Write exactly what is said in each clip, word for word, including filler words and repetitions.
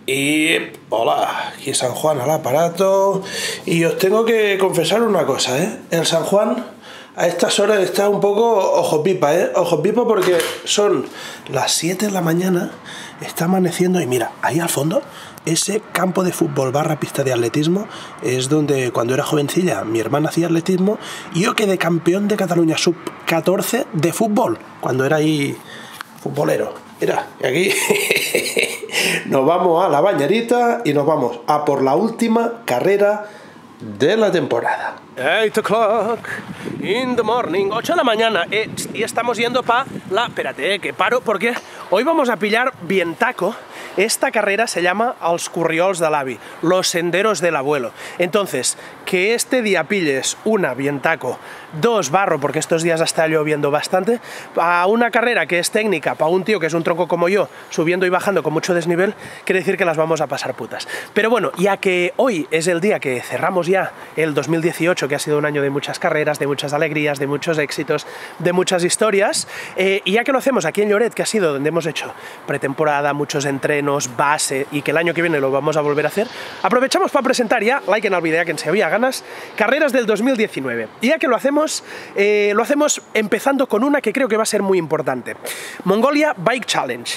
Y hola, aquí San Juan al aparato. Y os tengo que confesar una cosa, ¿eh? El San Juan a estas horas está un poco ojo pipa, ¿eh? Ojo pipa porque son las siete de la mañana, está amaneciendo y mira, ahí al fondo, ese campo de fútbol barra pista de atletismo es donde cuando era jovencilla mi hermana hacía atletismo y yo quedé campeón de Cataluña sub catorce de fútbol, cuando era ahí futbolero. Mira, y aquí nos vamos a la bañerita y nos vamos a por la última carrera de la temporada. eight o'clock in the morning, ocho de la mañana, eh, y estamos yendo para la... Espérate, eh, que paro porque hoy vamos a pillar vientaco. Esta carrera se llama Els Corriols de l'Avi, los senderos del abuelo. Entonces, que este día pilles una vientaco, dos barro, porque estos días está lloviendo bastante, a una carrera que es técnica, para un tío que es un tronco como yo, subiendo y bajando con mucho desnivel, quiere decir que las vamos a pasar putas. Pero bueno, ya que hoy es el día que cerramos ya el dos mil dieciocho, que ha sido un año de muchas carreras, de muchas alegrías, de muchos éxitos, de muchas historias, eh, y ya que lo hacemos aquí en Lloret, que ha sido donde hemos hecho pretemporada, muchos entrenos, base, y que el año que viene lo vamos a volver a hacer, aprovechamos para presentar ya, like en el vídeo, que se había ganas, carreras del dos mil diecinueve. Y ya que lo hacemos, eh, lo hacemos empezando con una que creo que va a ser muy importante. Mongolia Bike Challenge.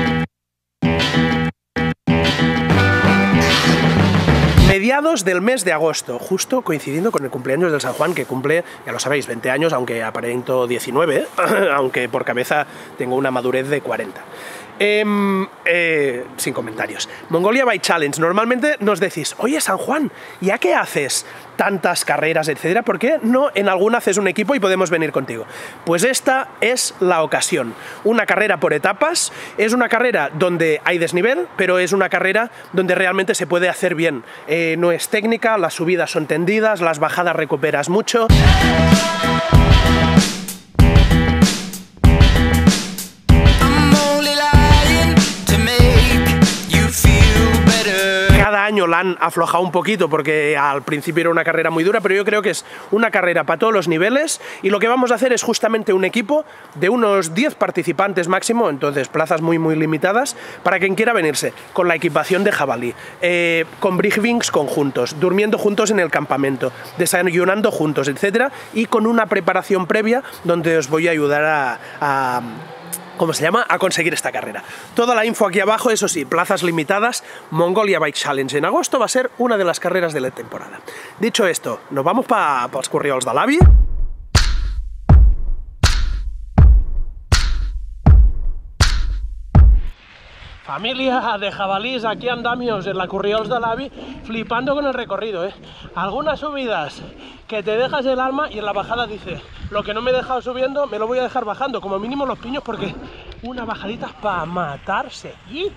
Mediados del mes de agosto, justo coincidiendo con el cumpleaños del San Juan, que cumple, ya lo sabéis, veinte años, aunque aparento diecinueve, aunque por cabeza tengo una madurez de cuarenta. Eh, eh, sin comentarios. Mongolia Bike Challenge. Normalmente nos decís, oye San Juan, ¿ya qué haces tantas carreras, etcétera? ¿Por qué no en alguna haces un equipo y podemos venir contigo? Pues esta es la ocasión. Una carrera por etapas, es una carrera donde hay desnivel, pero es una carrera donde realmente se puede hacer bien. Eh, no es técnica, las subidas son tendidas, las bajadas recuperas mucho. Cada año la han aflojado un poquito porque al principio era una carrera muy dura, pero yo creo que es una carrera para todos los niveles y lo que vamos a hacer es justamente un equipo de unos diez participantes máximo, entonces plazas muy muy limitadas para quien quiera venirse, con la equipación de jabalí, eh, con briefings conjuntos, durmiendo juntos en el campamento, desayunando juntos, etcétera, y con una preparación previa donde os voy a ayudar a... a ¿cómo se llama?, a conseguir esta carrera. Toda la info aquí abajo, eso sí, plazas limitadas. Mongolia Bike Challenge en agosto va a ser una de las carreras de la temporada. Dicho esto, nos vamos para pa els Corriols de l'Avi. Familia de jabalís, aquí andamios en la Corriols de l'Avi, flipando con el recorrido, ¿eh? Algunas subidas que te dejas el alma y en la bajada dice, lo que no me he dejado subiendo me lo voy a dejar bajando, como mínimo los piños, porque una bajadita para matarse. ¡Y!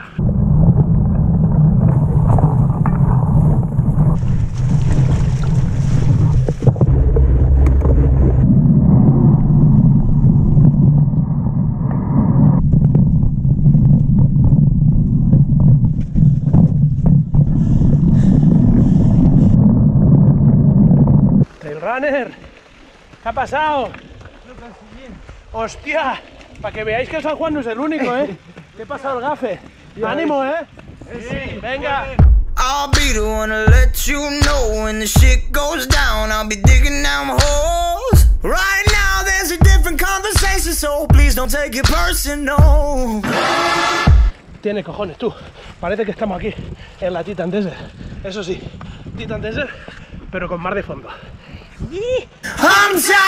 Runner, ¿qué ha pasado? ¡Hostia! Para que veáis que San Juan no es el único, ¿eh? ¿Qué ha pasado el gafe? ¡Ánimo, eh! Sí, venga. I'll be the one to let you know when the shit goes down. I'll be digging down holes. Right now there's a different conversation, so please don't take it personal. Tiene cojones, tú. Parece que estamos aquí en la Titan Desert. Eso sí, Titan Desert, pero con mar de fondo. I'm tired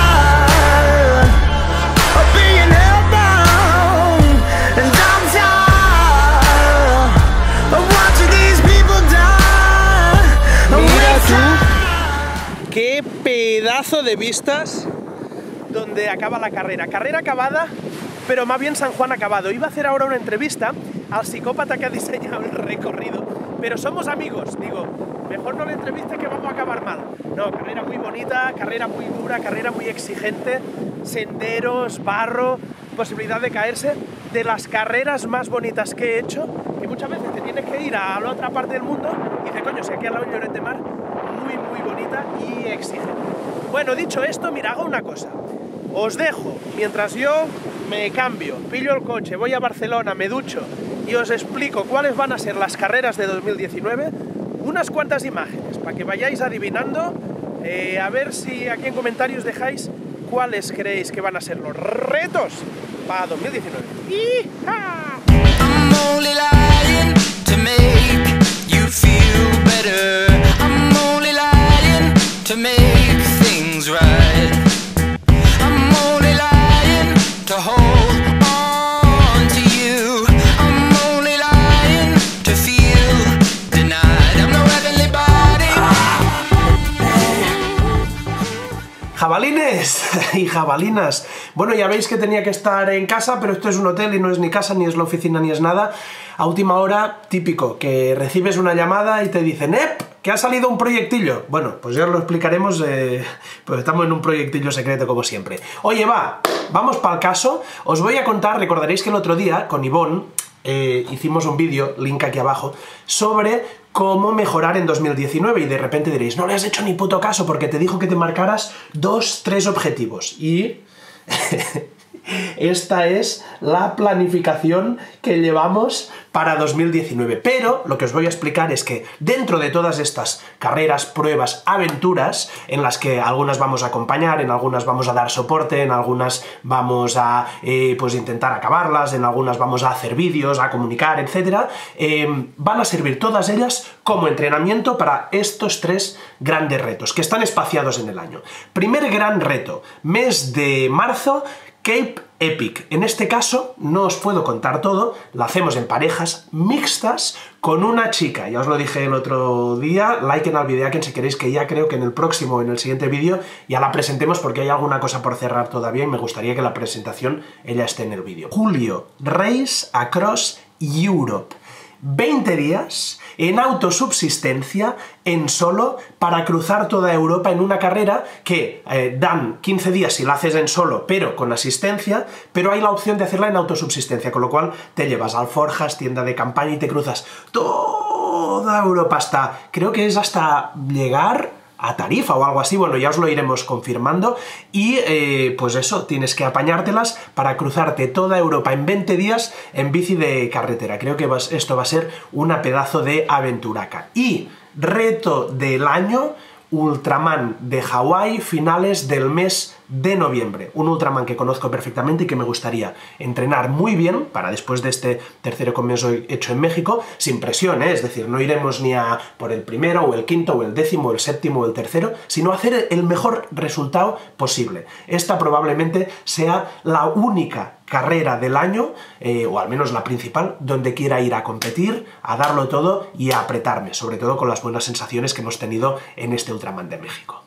of being held down, and I'm tired of watching these people die. Mira tú, qué pedazo de vistas donde acaba la carrera. Carrera acabada, pero más bien San Juan acabado. Iba a hacer ahora una entrevista al psicópata que ha diseñado el recorrido, pero somos amigos, digo, mejor no le entreviste que vamos a acabar mal. No, carrera muy bonita, carrera muy dura, carrera muy exigente, senderos, barro, posibilidad de caerse, de las carreras más bonitas que he hecho, que muchas veces te tienes que ir a la otra parte del mundo y dices, coño, si aquí al lado en Lloret de Mar, muy muy bonita y exigente. Bueno, dicho esto, mira, hago una cosa. Os dejo, mientras yo me cambio, pillo el coche, voy a Barcelona, me ducho y os explico cuáles van a ser las carreras de dos mil diecinueve, unas cuantas imágenes para que vayáis adivinando, eh, a ver si aquí en comentarios dejáis cuáles creéis que van a ser los retos para dos mil diecinueve. ¡Hija! To make things right, I'm only lying to hold on to you. I'm only lying to feel denied. I'm no heavenly body. ¡Jabalines y jabalinas! Bueno, ya veis que tenía que estar en casa, pero esto es un hotel y no es ni casa, ni es la oficina, ni es nada. A última hora, típico, que recibes una llamada y te dicen ¡Ep! ¿Que ha salido un proyectillo? Bueno, pues ya os lo explicaremos, eh, pues estamos en un proyectillo secreto como siempre. Oye, va, vamos para el caso. Os voy a contar, recordaréis que el otro día, con Ivonne, eh, hicimos un vídeo, link aquí abajo, sobre cómo mejorar en dos mil diecinueve, y de repente diréis, no le has hecho ni puto caso porque te dijo que te marcaras dos, tres objetivos, y... esta es la planificación que llevamos para dos mil diecinueve. Pero lo que os voy a explicar es que dentro de todas estas carreras, pruebas, aventuras, en las que algunas vamos a acompañar, en algunas vamos a dar soporte, en algunas vamos a eh, pues intentar acabarlas, en algunas vamos a hacer vídeos, a comunicar, etcétera, eh, van a servir todas ellas como entrenamiento para estos tres grandes retos, que están espaciados en el año. Primer gran reto, mes de marzo, Cape Epic. En este caso, no os puedo contar todo, lo hacemos en parejas mixtas con una chica. Ya os lo dije el otro día, liken al vídeo si queréis, que ya creo que en el próximo, en el siguiente vídeo, ya la presentemos porque hay alguna cosa por cerrar todavía y me gustaría que la presentación ella esté en el vídeo. Julio, Race Across Europe. veinte días en autosubsistencia, en solo, para cruzar toda Europa en una carrera que eh, dan quince días si la haces en solo, pero con asistencia, pero hay la opción de hacerla en autosubsistencia, con lo cual te llevas alforjas, tienda de campaña y te cruzas toda Europa hasta, creo que es hasta llegar a Tarifa o algo así, bueno, ya os lo iremos confirmando, y eh, pues eso, tienes que apañártelas para cruzarte toda Europa en veinte días en bici de carretera. Creo que esto va a ser una pedazo de aventuraca. Y reto del año, Ultraman de Hawái, finales del mes de noviembre. Un Ultraman que conozco perfectamente y que me gustaría entrenar muy bien para después de este tercero comienzo hecho en México, sin presión, ¿eh? Es decir, no iremos ni a por el primero, o el quinto, o el décimo, o el séptimo, o el tercero, sino hacer el mejor resultado posible. Esta probablemente sea la única carrera del año, eh, o al menos la principal, donde quiera ir a competir, a darlo todo y a apretarme, sobre todo con las buenas sensaciones que hemos tenido en este Ultraman de México.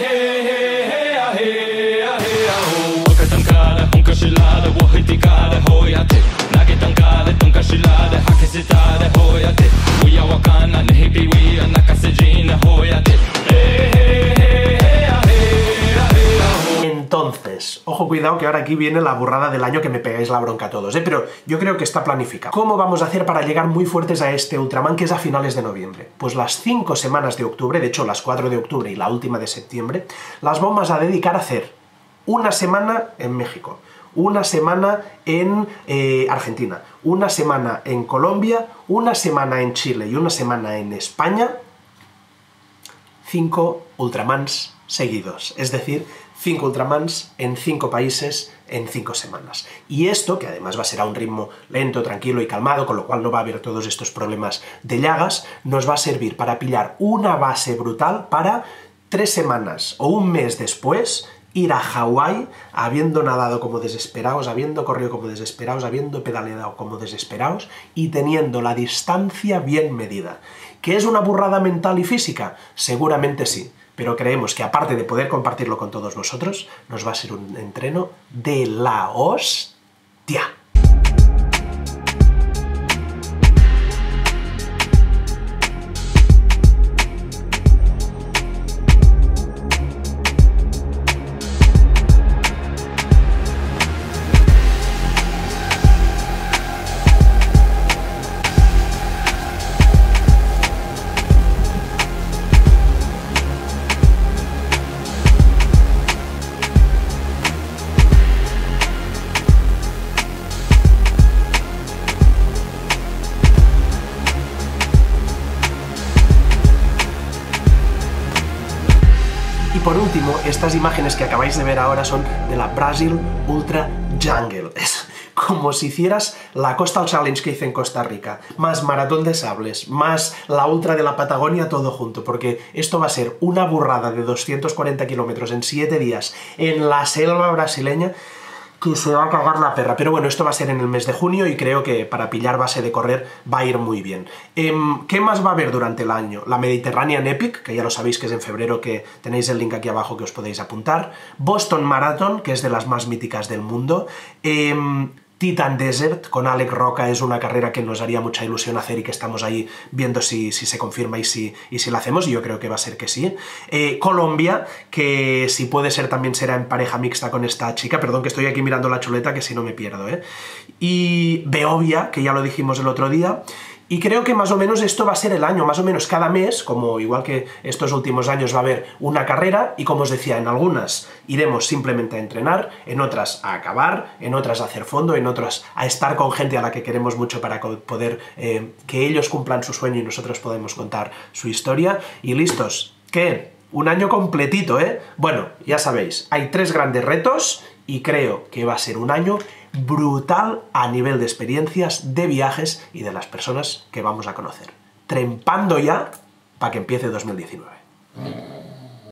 Entonces, ojo, cuidado, que ahora aquí viene la burrada del año que me pegáis la bronca a todos, ¿eh? Pero yo creo que está planificado. ¿Cómo vamos a hacer para llegar muy fuertes a este Ultraman, que es a finales de noviembre? Pues las cinco semanas de octubre, de hecho las cuatro de octubre y la última de septiembre, las vamos a dedicar a hacer una semana en México, una semana en eh, Argentina, una semana en Colombia, una semana en Chile y una semana en España. Cinco Ultramans seguidos, es decir, cinco Ultramans en cinco países en cinco semanas. Y esto, que además va a ser a un ritmo lento, tranquilo y calmado, con lo cual no va a haber todos estos problemas de llagas, nos va a servir para pillar una base brutal para tres semanas o un mes después ir a Hawái, habiendo nadado como desesperados, habiendo corrido como desesperados, habiendo pedaleado como desesperados y teniendo la distancia bien medida. ¿Qué es una burrada mental y física? Seguramente sí, pero creemos que aparte de poder compartirlo con todos vosotros, nos va a ser un entreno de la hostia. por último, estas imágenes que acabáis de ver ahora son de la Brazil Ultra Jungle. Es como si hicieras la Coastal Challenge que hice en Costa Rica, más maratón de sables, más la Ultra de la Patagonia, todo junto, porque esto va a ser una burrada de doscientos cuarenta kilómetros en siete días en la selva brasileña, que se va a cagar la perra. Pero bueno, esto va a ser en el mes de junio y creo que para pillar base de correr va a ir muy bien. Eh, ¿Qué más va a haber durante el año? La Mediterranean Epic, que ya lo sabéis que es en febrero, que tenéis el link aquí abajo que os podéis apuntar. Boston Marathon, que es de las más míticas del mundo. Eh, Titan Desert con Alec Roca es una carrera que nos haría mucha ilusión hacer y que estamos ahí viendo si, si se confirma y si, y si la hacemos, y yo creo que va a ser que sí. Eh, Colombia, que si puede ser también será en pareja mixta con esta chica, perdón que estoy aquí mirando la chuleta que si no me pierdo, ¿eh? Y Beovia, que ya lo dijimos el otro día. Y creo que más o menos esto va a ser el año, más o menos cada mes, como igual que estos últimos años va a haber una carrera, y como os decía, en algunas iremos simplemente a entrenar, en otras a acabar, en otras a hacer fondo, en otras a estar con gente a la que queremos mucho para poder eh, que ellos cumplan su sueño y nosotros podemos contar su historia. Y listos, ¿qué? Un año completito, ¿eh? Bueno, ya sabéis, hay tres grandes retos y creo que va a ser un año brutal a nivel de experiencias, de viajes y de las personas que vamos a conocer. Trempando ya para que empiece dos mil diecinueve.